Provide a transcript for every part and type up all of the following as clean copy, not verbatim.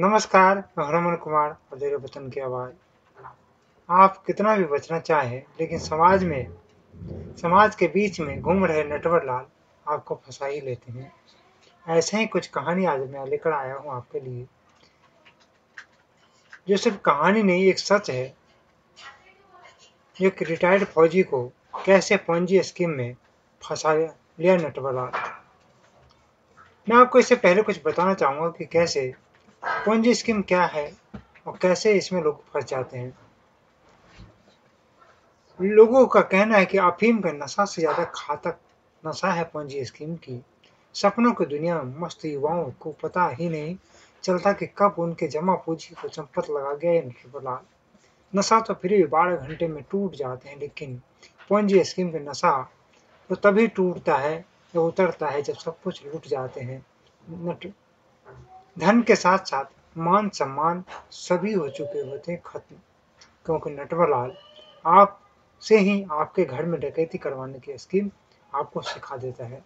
नमस्कार, मैं रमन कुमार और तेरे वतन की आवाज़। आप कितना भी बचना चाहें, लेकिन समाज के बीच में घूम रहे नटवर लाल आपको फंसा ही लेते हैं। ऐसे ही कुछ कहानी आज मैं लेकर आया हूँ आपके लिए, जो सिर्फ कहानी नहीं एक सच है। एक रिटायर्ड फौजी को कैसे पोंजी स्कीम में फंसा लिया नटवर लाल। मैं आपको इससे पहले कुछ बताना चाहूँगा कि कैसे पोंजी स्कीम क्या है और कैसे इसमें लोग फंस जाते हैं। लोगों का कहना है कि अफीम का नशा से ज्यादा घातक नशा है पोंजी स्कीम की। सपनों की दुनिया में मस्त युवाओं को पता ही नहीं चलता कि कब उनके जमा पूंजी को चंपत लगा गया ये नटवरलाल। नशा तो फिर भी 12 घंटे में टूट जाते हैं, लेकिन पोंजी स्कीम का नशा तो तभी टूटता है या उतरता है जब सब कुछ लूट जाते हैं। नट धन के साथ साथ मान सम्मान सभी हो चुके होते हैं खत्म, क्योंकि नटवरलाल आप से ही आपके घर में डकैती करवाने की स्कीम आपको सिखा देता है।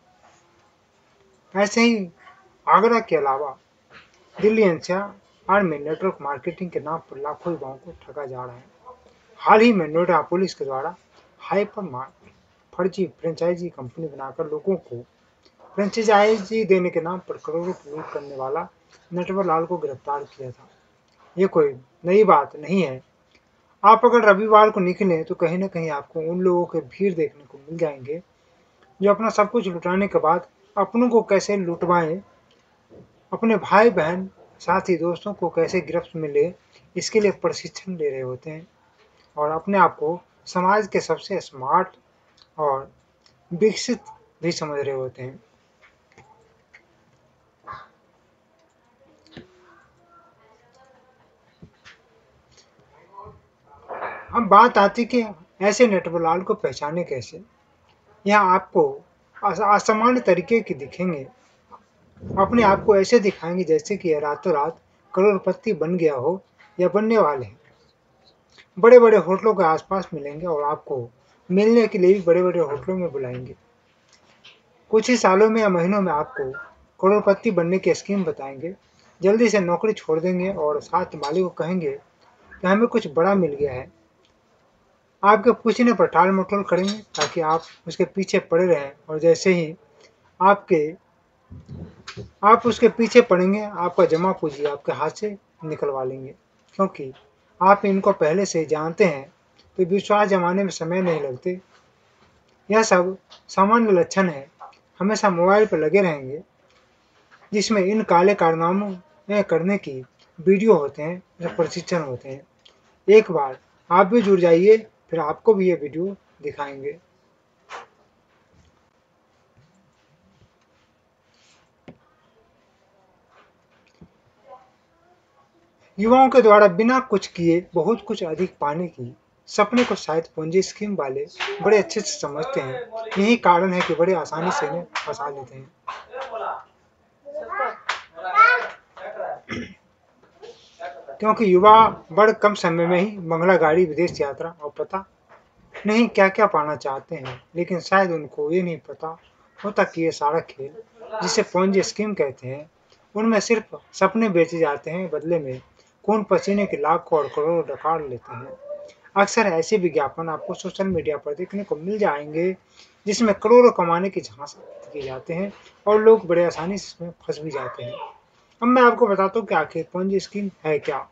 ऐसे ही आगरा के अलावा दिल्ली एनसीआर में नेटवर्क मार्केटिंग के नाम पर लाखों युवाओं को ठगा जा रहा है। हाल ही में नोएडा पुलिस के द्वारा हाइपर मार्ट फर्जी फ्रेंचाइजी कंपनी बनाकर लोगों को फ्रेंचाइजी देने के नाम पर करोड़ों की लूट करने वाला नटवर लाल को गिरफ्तार किया था। ये कोई नई बात नहीं है। आप अगर रविवार को निकलें तो कहीं न कहीं आपको उन लोगों के भीड़ देखने को मिल जाएंगे, जो अपना सब कुछ लुटाने के बाद अपनों को कैसे लुटवाएं, अपने भाई बहन साथी दोस्तों को कैसे गिरफ्त में ले, इसके लिए प्रशिक्षण ले रहे होते हैं और अपने आप को समाज के सबसे स्मार्ट और विकसित भी समझ रहे होते हैं। अब बात आती कि ऐसे नटवरलाल को पहचाने कैसे। यहाँ आपको असामान्य तरीके के दिखेंगे, अपने आप को ऐसे दिखाएंगे जैसे कि रातों रात करोड़पति बन गया हो या बनने वाले हैं। बड़े बड़े होटलों के आसपास मिलेंगे और आपको मिलने के लिए भी बड़े बड़े होटलों में बुलाएंगे। कुछ ही सालों में या महीनों में आपको करोड़पति बनने की स्कीम बताएंगे। जल्दी से नौकरी छोड़ देंगे और साथ मालिक को कहेंगे कि हमें कुछ बड़ा मिल गया है। आपके पूछने पर टाल मटोल करेंगे ताकि आप उसके पीछे पड़े रहें, और जैसे ही आपके आप उसके पीछे पड़ेंगे, आपका जमा पूंजी आपके हाथ से निकलवा लेंगे, क्योंकि आप इनको पहले से जानते हैं। तो विश्वास जमाने में समय नहीं लगते। यह सब सामान्य लक्षण है। हमेशा मोबाइल पर लगे रहेंगे जिसमें इन काले कारनामों में करने की वीडियो होते हैं या प्रशिक्षण होते हैं। एक बार आप भी जुड़ जाइए, फिर आपको भी ये वीडियो दिखाएंगे। युवाओं के द्वारा बिना कुछ किए बहुत कुछ अधिक पाने की सपने को शायद पूंजी स्कीम वाले बड़े अच्छे से समझते हैं। यही कारण है कि बड़े आसानी से इन्हें फंसा लेते हैं। क्योंकि युवा बड़ कम समय में ही बंगला गाड़ी विदेश यात्रा और पता नहीं क्या क्या पाना चाहते हैं, लेकिन शायद उनको ये नहीं पता होता कि ये सारा खेल जिसे पोंजी स्कीम कहते हैं, उनमें सिर्फ सपने बेचे जाते हैं, बदले में खून पसीने के लाखों और करोड़ों डकार लेते हैं। अक्सर ऐसे विज्ञापन आपको सोशल मीडिया पर देखने को मिल जाएंगे जिसमें करोड़ों कमाने की झांसा किए जाते हैं और लोग बड़े आसानी से इसमें फंस भी जाते हैं। अब मैं आपको बताता हूँ कि आखिर पोंजी स्कीम है क्या।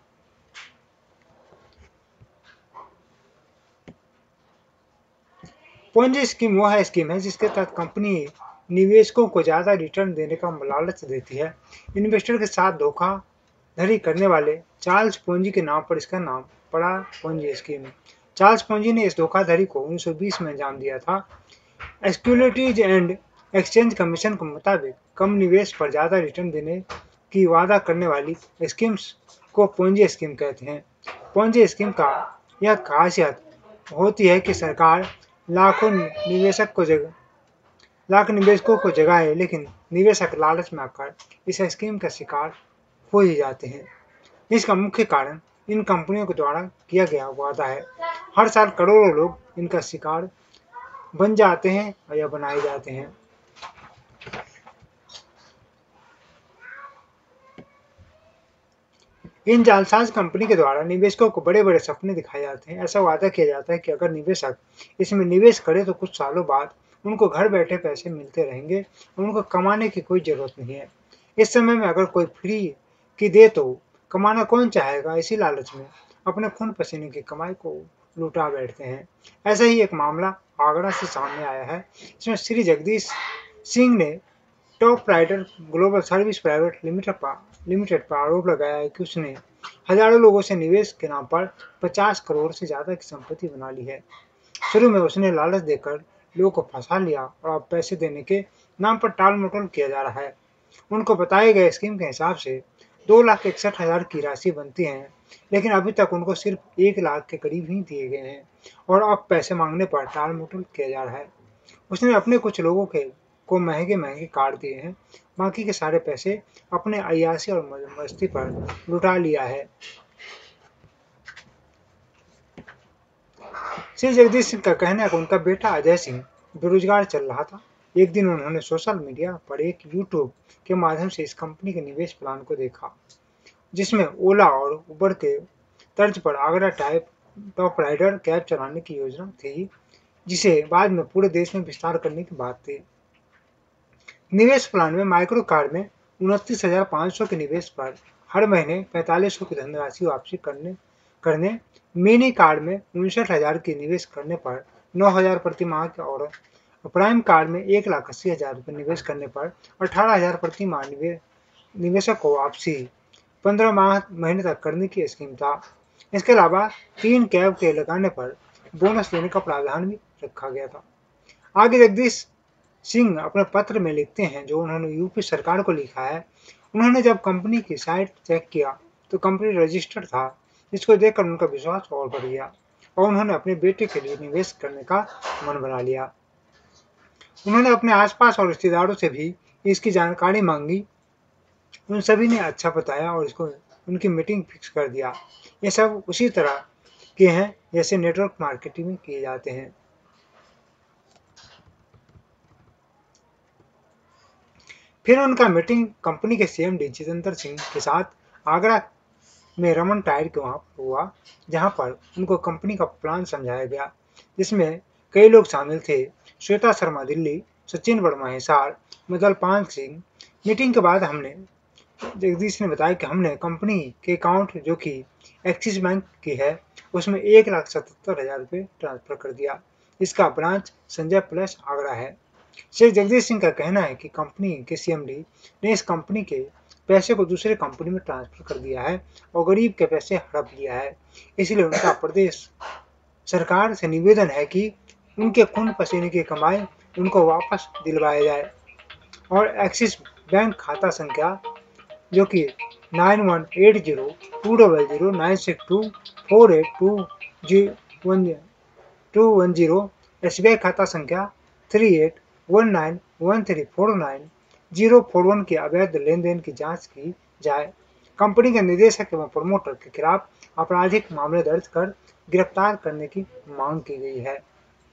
पोंजी स्कीम वह स्कीम है जिसके तहत कंपनी निवेशकों को ज्यादा रिटर्न देने का लालच देती है। इन्वेस्टर के साथ धोखाधड़ी करने वाले चार्ल्स पोंजी के नाम पर इसका नाम पड़ा पोंजी स्कीम। चार्ल्स पोंजी ने इस धोखाधड़ी को 1920 में अंजाम दिया था। सिक्योरिटीज एंड एक्सचेंज कमीशन के मुताबिक कम निवेश पर ज्यादा रिटर्न देने की वादा करने वाली स्कीम्स को पोंजी स्कीम कहते हैं। पोंजी स्कीम का यह खासियत होती है कि सरकार लाखों निवेशक को जगह लाख निवेशकों को जगाए, लेकिन निवेशक लालच में आकर इस स्कीम का शिकार हो ही जाते हैं। इसका मुख्य कारण इन कंपनियों के द्वारा किया गया वादा है। हर साल करोड़ों लोग इनका शिकार बन जाते हैं या बनाए जाते हैं। इन जालसाज कंपनी के द्वारा निवेशकों को बड़े बड़े सपने दिखाए जाते हैं। ऐसा वादा किया जाता है कि अगर निवेशक इसमें निवेश करे तो कुछ सालों बाद उनको घर बैठे पैसे मिलते रहेंगे और उनको कमाने की कोई जरूरत नहीं है। इस समय में अगर कोई फ्री की दे तो कमाना कौन चाहेगा। इसी लालच में अपने खून पसीने की कमाई को लुटा बैठते हैं। ऐसा ही एक मामला आगरा से सामने आया है। इसमें श्री जगदीश सिंह ने top rider global service private limited पर आरोप लगाया है कि उसने हजारों लोगों से निवेश के नाम पर 50 करोड़ से ज्यादा की संपत्ति बना ली है। शुरू में उसने लालच देकर लोगों को फंसा लिया और अब पैसे देने के नाम पर टाल मटोल किया जा रहा है। उनको बताए गए स्कीम के हिसाब से 2,61,000 की राशि बनती है, लेकिन अभी तक उनको सिर्फ 1 लाख के करीब ही दिए गए हैं और अब पैसे मांगने पर टाल मटोल किया जा रहा है। उसने अपने कुछ लोगों को महंगे महंगे कार्ड दिए हैं, बाकी के सारे पैसे अपने अय्याशी और मस्ती पर लुटा लिया है। श्री जगदीश सिंह का कहना है कि उनका बेटा अजय सिंह बेरोजगार चल रहा था। एक दिन उन्होंने सोशल मीडिया पर एक यूट्यूब के माध्यम से इस कंपनी के निवेश प्लान को देखा, जिसमें ओला और उबर के तर्ज पर Agra type top rider cab चलाने की योजना थी, जिसे बाद में पूरे देश में विस्तार करने की बात थी। निवेश प्लान में माइक्रो कार्ड में 29,500 के निवेश पर हर महीने 4500 की धनराशि वापसी करने मिनी कार्ड में 59,000 की निवेश करने पर 9,000 प्रति माह के और प्राइम कार्ड में 1,80,000 रुपये निवेश करने पर 18,000 प्रति माह निवेशक को वापसी 15 महीने तक करने की स्कीम था। इसके अलावा 3 कैब के लगाने पर बोनस देने का प्रावधान भी रखा गया था। आगे जगदीश सिंह अपने पत्र में लिखते हैं जो उन्होंने यूपी सरकार को लिखा है। उन्होंने जब कंपनी की साइट चेक किया तो कंपनी रजिस्टर्ड था, जिसको देखकर उनका विश्वास और बढ़ गया और उन्होंने अपने बेटे के लिए निवेश करने का मन बना लिया। उन्होंने अपने आसपास और रिश्तेदारों से भी इसकी जानकारी मांगी। उन सभी ने अच्छा बताया और इसको उनकी मीटिंग फिक्स कर दिया। ये सब उसी तरह के हैं जैसे नेटवर्क मार्केटिंग में किए जाते हैं। फिर उनका मीटिंग कंपनी के सीएमडी जितेंद्र सिंह के साथ आगरा में रमन टायर के वहां हुआ, जहां पर उनको कंपनी का प्लान समझाया गया, जिसमें कई लोग शामिल थे। श्वेता शर्मा दिल्ली, सचिन वर्मा हिसार, मदल पान सिंह। मीटिंग के बाद जगदीश ने बताया कि हमने कंपनी के अकाउंट जो कि एक्सिस बैंक की है उसमें 1,77,000 रुपये ट्रांसफर कर दिया। इसका ब्रांच संजय प्लस आगरा है। श्री जगदीश सिंह का कहना है कि कंपनी के सीएमडी ने इस कंपनी के पैसे को दूसरे कंपनी में ट्रांसफर कर दिया है और गरीब के पैसे हड़प लिया है। इसलिए उनका प्रदेश सरकार से निवेदन है कि उनके खून पसीने की कमाई उनको वापस दिलवाया जाए और एक्सिस बैंक खाता संख्या जो कि 91802096248210 एसबीआई खाता संख्या 38191349 की अवैध लेन देन की जांच की जाए। कंपनी के निदेशक एवं प्रमोटर के खिलाफ आपराधिक मामले दर्ज कर गिरफ्तार करने की मांग की गई है।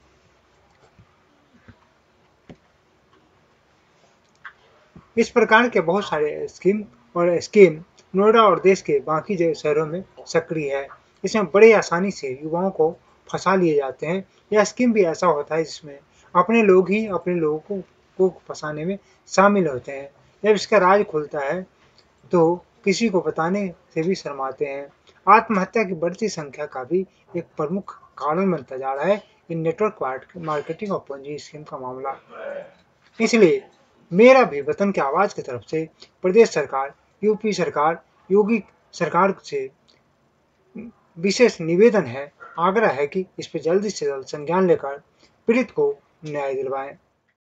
इस प्रकार के बहुत सारे स्कीम नोएडा और देश के बाकी शहरों में सक्रिय है। इसमें बड़े आसानी से युवाओं को फंसा लिए जाते हैं। यह स्कीम भी ऐसा होता है जिसमें अपने लोग ही अपने लोगों को फंसाने में शामिल होते हैं। जब इसका राज खुलता है तो किसी को बताने से भी शर्माते हैं। आत्महत्या की बढ़ती संख्या का भी एक प्रमुख कारण बनता जा रहा है इन नेटवर्क मार्केटिंग और पंजी स्कीम का मामला। इसलिए मेरा भी वतन की आवाज की तरफ से प्रदेश सरकार, यूपी सरकार, योगी सरकार से विशेष निवेदन है, आग्रह है कि इस पर जल्दी से जल्द संज्ञान लेकर पीड़ित को न्याय दिलवाएं।